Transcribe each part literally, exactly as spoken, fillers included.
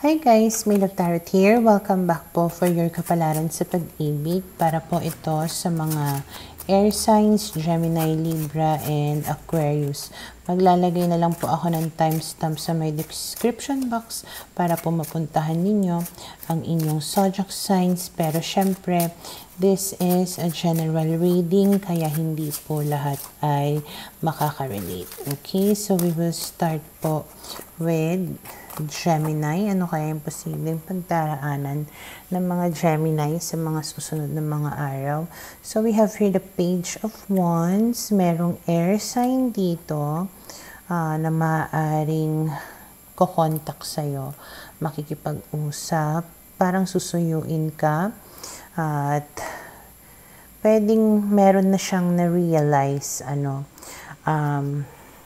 Hi guys, May Love Tarot here. Welcome back po for your kapalaran sa pag-ibig. Para po ito sa mga air signs, Gemini, Libra, and Aquarius. Maglalagay na lang po ako ng timestamp sa my description box para po mapuntahan ninyo ang inyong zodiac signs. Pero syempre, this is a general reading kaya hindi po lahat ay makaka-relate. Okay, so we will start po with Gemini. Ano kaya yung posibleng pagdaraanan ng mga Gemini sa mga susunod na mga araw? So we have here the Page of Wands. Merong air sign dito uh, na maaaring kukontak sa'yo, makikipag-usap, parang susuyuin ka, uh, at pwedeng meron na siyang na-realize, ano, um,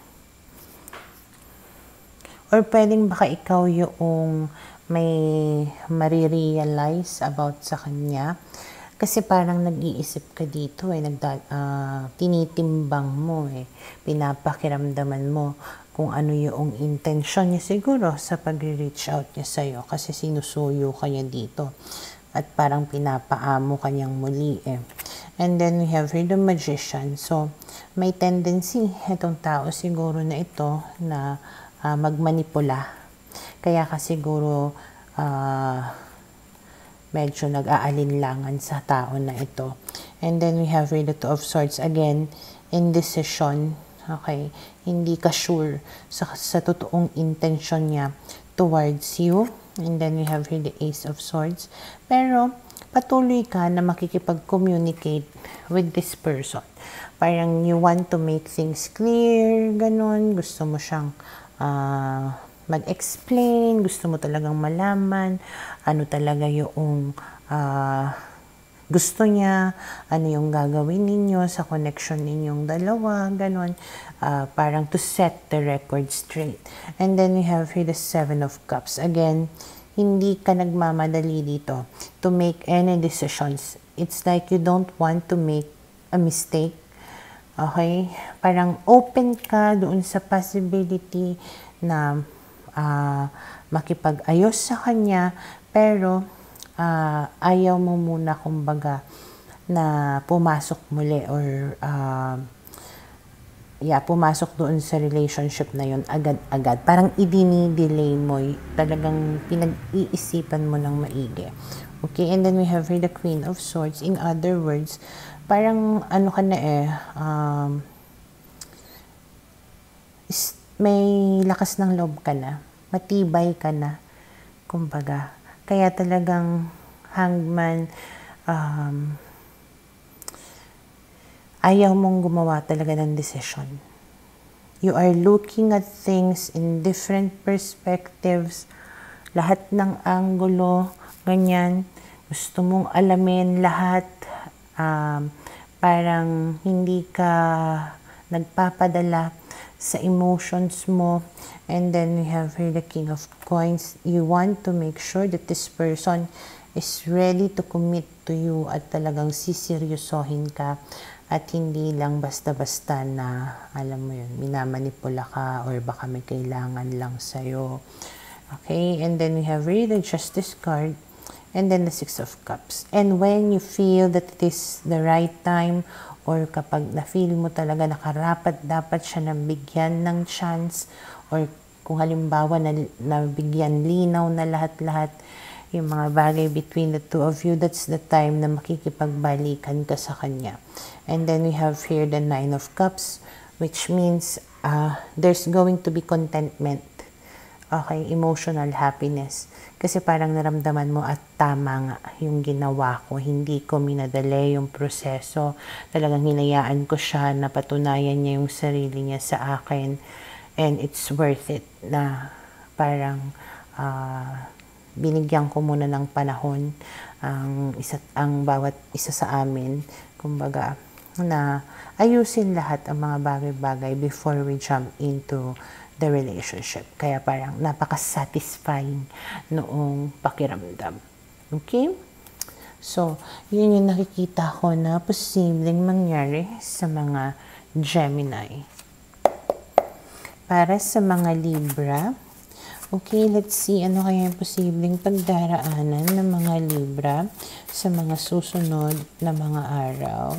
or pwedeng baka ikaw yung may marirealize about sa kanya. Kasi parang nag-iisip ka dito eh, nagda, uh, tinitimbang mo eh, pinapakiramdaman mo kung ano yung intensyon niya siguro sa pag-reach out niya sa'yo. Kasi sinusuyo ka niya dito at parang pinapaamo ka niyang muli eh. And then we have here the Magician. So may tendency itong tao siguro na ito na Uh, magmanipula. Kaya ka siguro uh, medyo nag-aalinlangan sa tao na ito. And then we have here the Two of Swords. Again, indecision. Okay? Hindi ka sure sa, sa totoong intention niya towards you. And then we have here the Ace of Swords. Pero patuloy ka na makikipag-communicate with this person. Parang you want to make things clear, ganun. Gusto mo siyang Uh, mag-explain, gusto mo talagang malaman ano talaga yung uh, gusto niya, ano yung gagawin ninyo sa connection ninyong dalawa, ganun, uh, parang to set the record straight. And then we have here the Seven of Cups. Again, hindi ka nagmamadali dito to make any decisions. It's like you don't want to make a mistake. Okay? Parang open ka doon sa possibility na uh, makipag-ayos sa kanya, pero uh, ayaw mo muna kumbaga na pumasok muli or uh, yeah, pumasok doon sa relationship na yun agad-agad. Parang idini-delay mo, talagang pinag-iisipan mo ng maigi. Okay? And then we have here the Queen of Swords. In other words, parang ano ka na eh, um, may lakas ng loob ka na, matibay ka na, kumbaga. Kaya talagang Hangman, um, ayaw mong gumawa talaga ng decision. You are looking at things in different perspectives, lahat ng anggulo, ganyan. Gusto mong alamin lahat. Um, parang hindi ka nagpapadala sa emotions mo. And then we have here the King of Coins. You want to make sure that this person is ready to commit to you at talagang siseryosohin ka at hindi lang basta-basta na, alam mo yun, minamanipula ka or baka may kailangan lang sa'yo. Okay, and then we have here the Justice card. And then the Six of Cups. And when you feel that it is the right time, or kapag na-feel mo talaga nakarapat dapat siya nabigyan ng chance, or kung halimbawa na nabigyan linaw na lahat-lahat yung mga bagay between the two of you, that's the time na makikipagbalikan ka sa kanya. And then we have here the Nine of Cups, which means uh, there's going to be contentment. Okay, emotional happiness. Kasi parang naramdaman mo at tama nga yung ginawa ko. Hindi ko minadali yung proseso. Talagang hinayaan ko siya na patunayan niya yung sarili niya sa akin. And it's worth it na parang uh, binigyan ko muna ng panahon ang, isa, ang bawat isa sa amin. Kumbaga, na ayusin lahat ang mga bagay-bagay before we jump into the relationship. Kaya parang napaka-satisfying noong pakiramdam. Okay? So, yun yung nakikita ko na posibleng mangyari sa mga Gemini. Para sa mga Libra, Okay, let's see ano kaya yung posibleng pagdaraanan ng mga Libra sa mga susunod na mga araw.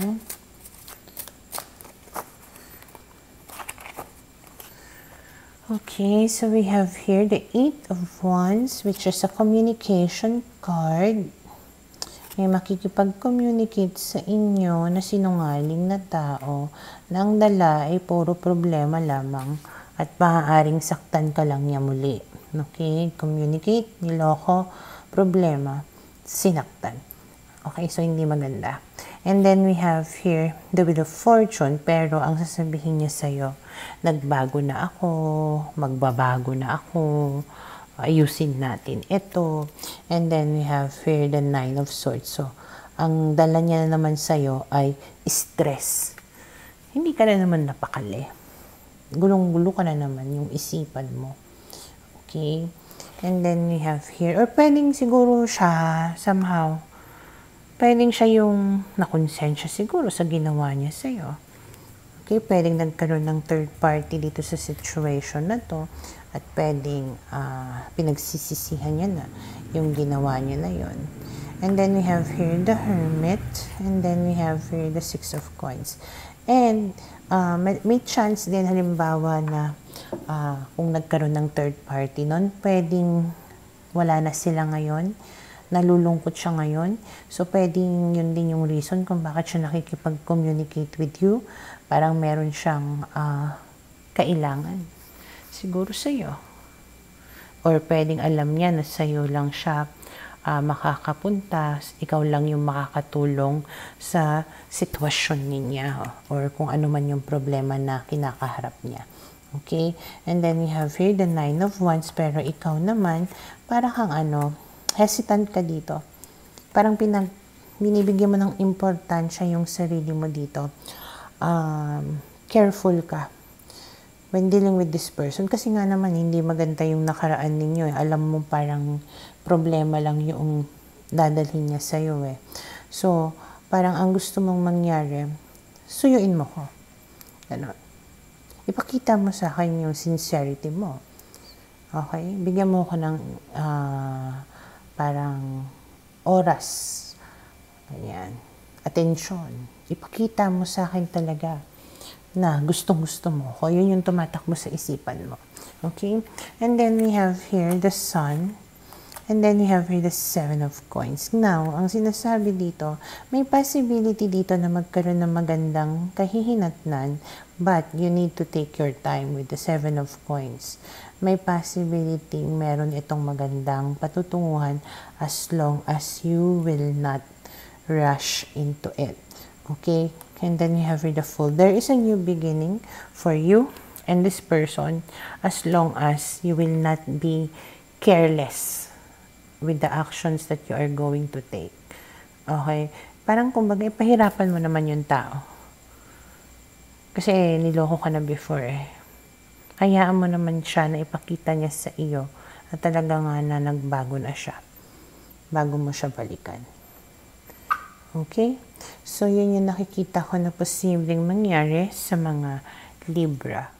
Okay, so we have here the Eight of Wands, which is a communication card. May makikipag-communicate sa inyo na sinungaling na tao na ang dala ay puro problema lamang at maaaring saktan ka lang niya muli. Okay, communicate, niloko, problema, sinaktan. Okay, so hindi maganda. And then we have here the Wheel of Fortune, pero ang sasabihin niya sa'yo, nagbago na ako, magbabago na ako, ayusin natin ito. And then we have here the Nine of Swords. So, ang dala niya naman sa'yo ay stress. Hindi ka na naman napakali. Gulong-gulo ka na naman yung isipan mo. Okay? And then we have here, or pwedeng siguro siya, somehow, pwedeng siya yung nakonsensya siguro sa ginawa niya sa'yo. Okay, pwedeng nagkaroon ng third party dito sa situation na to at pwedeng uh, pinagsisisihan niya na yung ginawa niya na yon. And then we have here the Hermit, and then we have here the Six of Coins. And uh, may, may chance din halimbawa na uh, kung nagkaroon ng third party nun, pwedeng wala na sila ngayon, nalulungkot siya ngayon. So, pwedeng yun din yung reason kung bakit siya nakikipag-communicate with you. Parang meron siyang uh, kailangan. Siguro sa'yo. Or pwedeng alam niya na sa'yo lang siya uh, makakapunta. Ikaw lang yung makakatulong sa sitwasyon niya. Or kung ano man yung problema na kinakaharap niya. Okay? And then we have here the Nine of Wands. Pero ikaw naman, para kang ano, hesitant ka dito. Parang pinag, binibigyan mo ng importansya yung sarili mo dito. Um, careful ka when dealing with this person. Kasi nga naman, hindi maganda yung nakaraan ninyo. Eh. Alam mo parang problema lang yung dadalhin niya sa'yo eh. So, parang ang gusto mong mangyari, suyuin mo ko. Ano? Ipakita mo sa akin yung sincerity mo. Okay? Bigyan mo ko ng uh, parang oras, ganyan, atensyon. Ipakita mo sa akin talaga na gustong-gusto mo ko. Yun yung tumatakbo sa isipan mo. Okay? And then we have here the Sun. And then we have here the Seven of Coins. Now, ang sinasabi dito, may possibility dito na magkaroon ng magandang kahihinatnan, but you need to take your time with the Seven of Coins. May possibility meron itong magandang patutunguhan as long as you will not rush into it. Okay? And then you have here the Fool. There is a new beginning for you and this person as long as you will not be careless with the actions that you are going to take. Okay? Parang kumbaga, ipahirapan mo naman yung tao. Kasi niloko ka na before eh. Hayaan mo naman siya na ipakita niya sa iyo at talaga nga na nagbago na siya bago mo siya balikan. Okay? So, yun yung nakikita ko na posibleng mangyari sa mga Libra.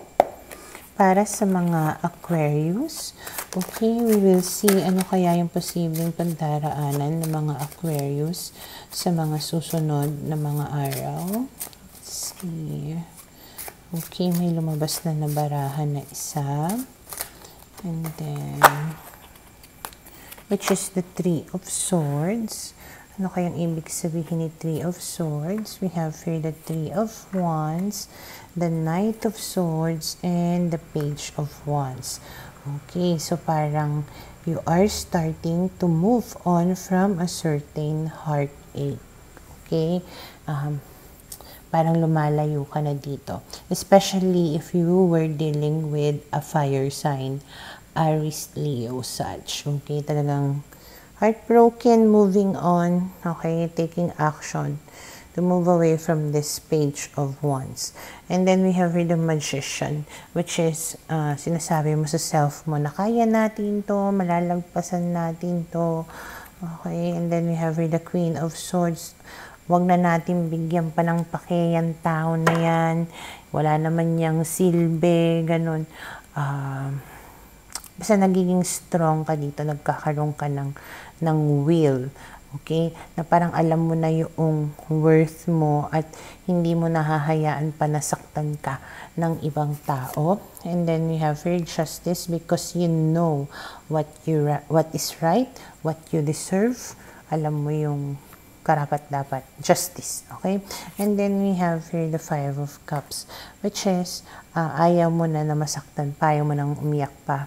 Para sa mga Aquarius, okay, we will see ano kaya yung posibleng pagdaraanan ng mga Aquarius sa mga susunod na mga araw. Let's see. Okay, may lumabas na nabarahan na isa. And then, which is the Three of Swords. Ano kayang ibig sabihin ni Three of Swords? We have here the Three of Wands, the Knight of Swords, and the Page of Wands. Okay, so parang you are starting to move on from a certain heartache. Okay? Um, parang lumalayo ka na dito. Especially if you were dealing with a fire sign, Aries, Leo, Sag. Okay, talagang heartbroken, moving on, okay, taking action to move away from this Page of Wands. And then we have the Magician, which is uh, sinasabi mo sa self mo na kaya natin to, malalagpasan natin to. Okay, and then we have the Queen of Swords. Huwag na natin bigyan pa ng pake yan tao na yan. Wala naman niyang silbi, ganun. Uh, basta nagiging strong ka dito, nagkakaroon ka ng, ng will. Okay? Na parang alam mo na yung worth mo at hindi mo nahahayaan pa nasaktan ka ng ibang tao. And then we have here justice because you know what you what is right, what you deserve. Alam mo yung karapat dapat, justice. Okay? And then we have here the Five of Cups, which is uh, ayaw mo na na masaktan pa, ayaw mo nang umiyak pa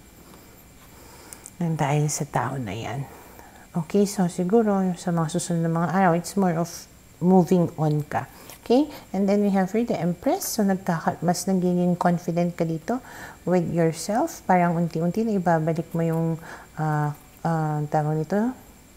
nang dahil sa tao na yan. Okay, so siguro sa mga susunod na mga araw, it's more of moving on ka. Okay, and then we have here the Empress. So nagkaka mas nagiging confident ka dito with yourself. Parang unti-unti na ibabalik mo yung uh, uh, tawag nito,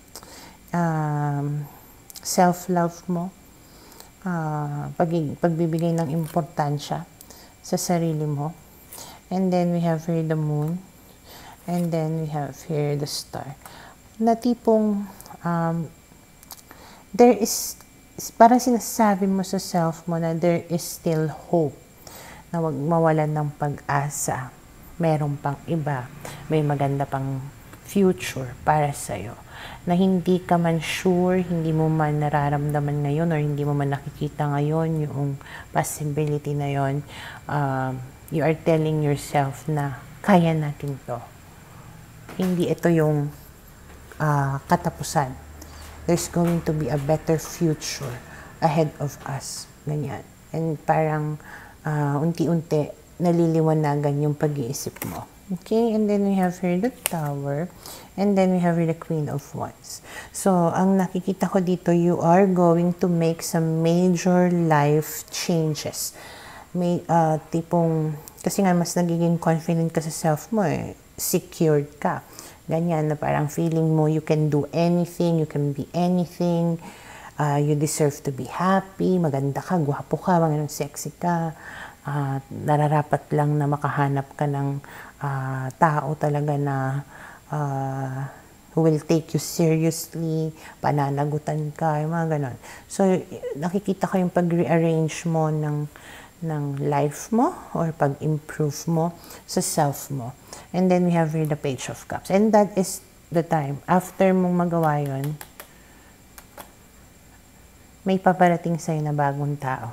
um, self-love mo, uh, pag pagbibigay ng importansya sa sarili mo. And then we have here the Moon. And then we have here the Star. Na tipong um, there is, parang sinasabi mo sa self mo na there is still hope, na wag mawalan ng pag-asa, meron pang iba, may maganda pang future para sa'yo, na hindi ka man sure, hindi mo man nararamdaman ngayon or hindi mo man nakikita ngayon yung possibility na yon. Um, you are telling yourself na kaya natin to, hindi ito yung Uh, katapusan. There's going to be a better future ahead of us. Ganyan. And parang uh, unti-unti naliliwanagan yung pag-iisip mo. Okay? And then we have here the Tower. And then we have here the Queen of Wands. So, ang nakikita ko dito, you are going to make some major life changes. May uh, tipong, kasi nga mas nagiging confident ka sa self mo eh. Secured ka. Ganyan na parang feeling mo you can do anything, you can be anything, uh, you deserve to be happy, maganda ka, gwapo ka, mga sexy ka, uh, nararapat lang na makahanap ka ng uh, tao talaga na uh, who will take you seriously, pananagutan ka, yung mga ganon. So, nakikita ko yung pag-rearrange mo ng ng life mo or pag-improve mo sa self mo. And then we have here the Page of Cups. And that is the time. After mong magawa yun, may paparating sa'yo na bagong tao.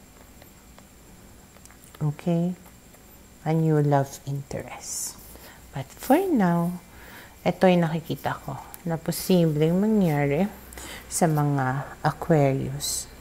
Okay? A new love interest. But for now, ito yung nakikita ko na posibleng mangyari sa mga Aquarius.